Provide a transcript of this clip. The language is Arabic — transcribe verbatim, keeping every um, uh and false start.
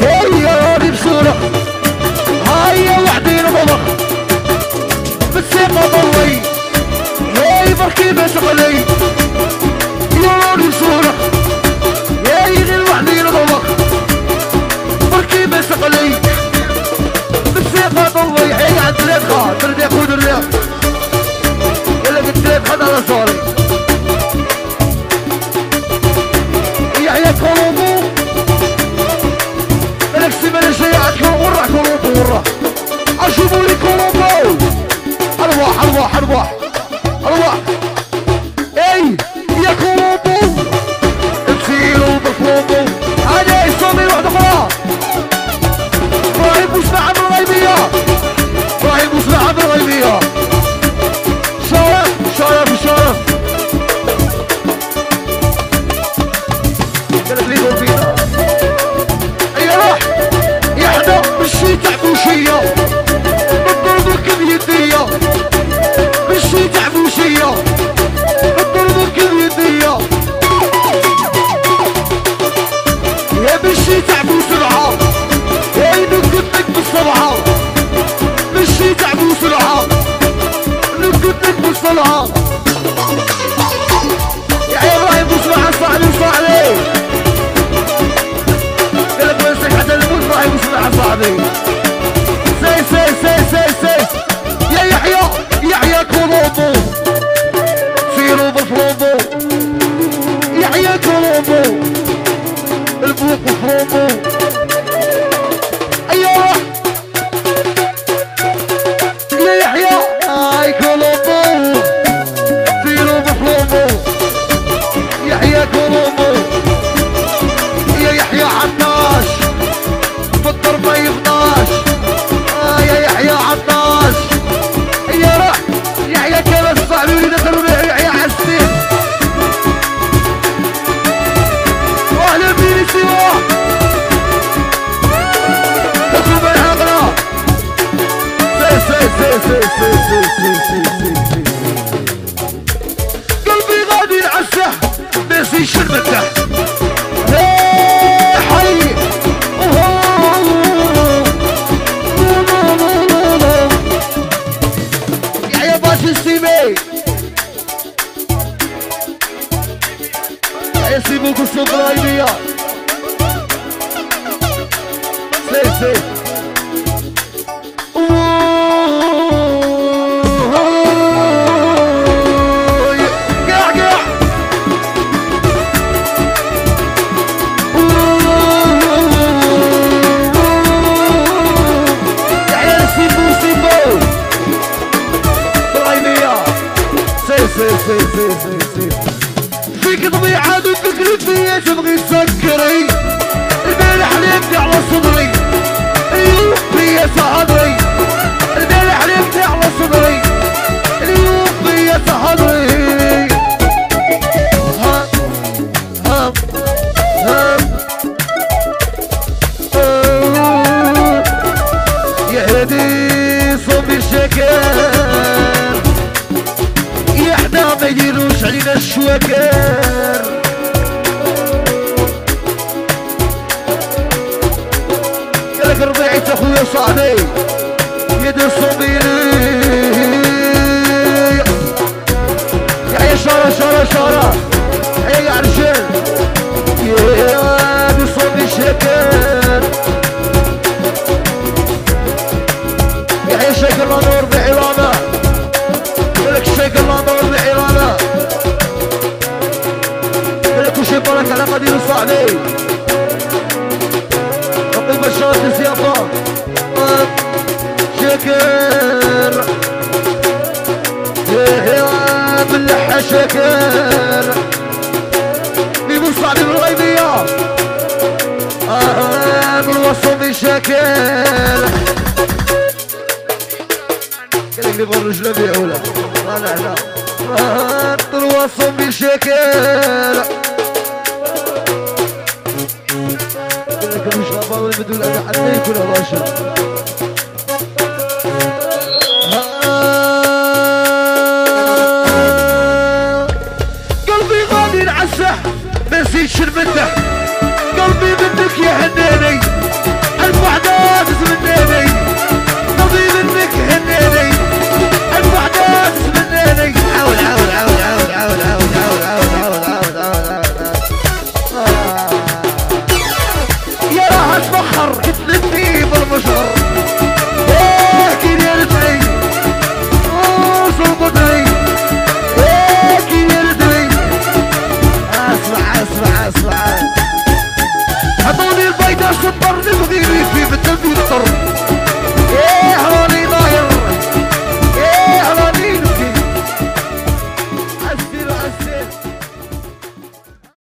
هيا هذي بصورة هيا وحدين بضخ بالثقة ضوي هاي بركي بسقلي يا هذي بصورة هاي غير وحدين بضخ بركي بسقلي بالثقة ضوي هاي عند الرياض ترد ياخد الرياض يلا قلت لك خد على صاري يحيى كولومبو الاكسي من شيعة ورا كولومبو ورا اشوفوا لي كولومبو ارواح ارواح ارواح ارواح اي يا كولومبو تسيلوا بكولومبو هذا يصلي واحدة اخرى ابراهيم مسمع عبد الغيبية ابراهيم مسمع عبد الغيبية شرف شرف شرف قلب لي دور فينا اي راح يحدى بالشي تعبوشية بالضرب الكبيدية بالشي تعبوشية بالضرب الكبيدية يا بالشي تعبو سرعة يا نكتك بالصبعة بالشي تعبو سرعة نكتك بالصبعة يا ابراهيم مسمع صاحبي صاحبي قلب ويسك حتى الموت ابراهيم مسمع صاحبي سي سي سي سي سي يا يحيى يحيى كولومبو سيروا بفلومبو يحيى كولومبو البوق بفلومبو ايوه يا يحيى هاي كولومبو سيروا بفلومبو يحيى كولومبو يا يحيى عطاش في الضربة يفناش آه يا يحيى عطاش يا راح يحيى كان الصعبي اللي دخل يحيى حسين واهلا بيني سوا حكومة الحقرة سي سي سي سي سي سي سي سي سي قلبي غادي العسه ناسي شربته هاي حي يا باش السيمي يا سيبوك الصبرايبية سي سي فيك ضبيعة وفكري فيا تبغي تسكري البارح حلمت على صدري اليوم فيا صدري البارح حلمت على صدري اليوم فيا صدري ها ها ها يا هدي صوبي الشكر ما يديروش علينا الشواكر قالك ربيعي اخويا صاحبي يد الصبيري يا شارة شارة شارة يا عرشان يا بصوبي شاكر يا شاكر الله نور بعيرانا قالك الشيك الله نور بعيرانا قالك وشي برك على قدير صاحبي ربي بشار الزيافة شاكر يا باللحة شاكر بيبو صاحبي بالغيبية اه بالوصف شاكر قالك لي بالرجلة بيعولة لا لا لا الوصف بشكل قالك مش غابة بدون أداء حتى يكون راشد قلبي غادي نعسه ما نسيتش نمدح قلبي منك يا هني